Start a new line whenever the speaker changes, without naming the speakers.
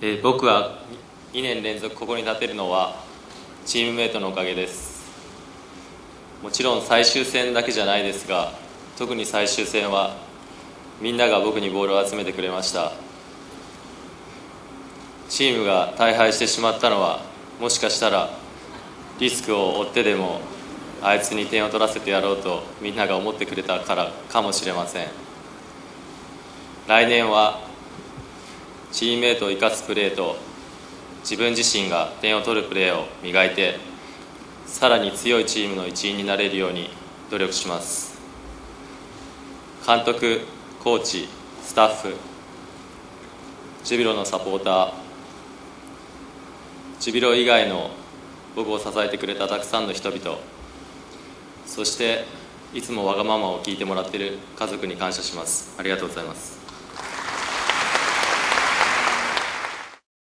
僕は2年連続ここに立てるのはチームメイトのおかげです。もちろん最終戦だけじゃないですが、特に最終戦はみんなが僕にボールを集めてくれました。チームが大敗してしまったのは、もしかしたらリスクを負ってでもあいつに点を取らせてやろうとみんなが思ってくれたからかもしれません。来年はチームメイトを生かすプレーと自分自身が点を取るプレーを磨いて、さらに強いチームの一員になれるように努力します。監督、コーチ、スタッフ、ジュビロのサポーター、ジュビロ以外の僕を支えてくれたたくさんの人々、そしていつもわがままを聞いてもらっている家族に感謝します。ありがとうございます。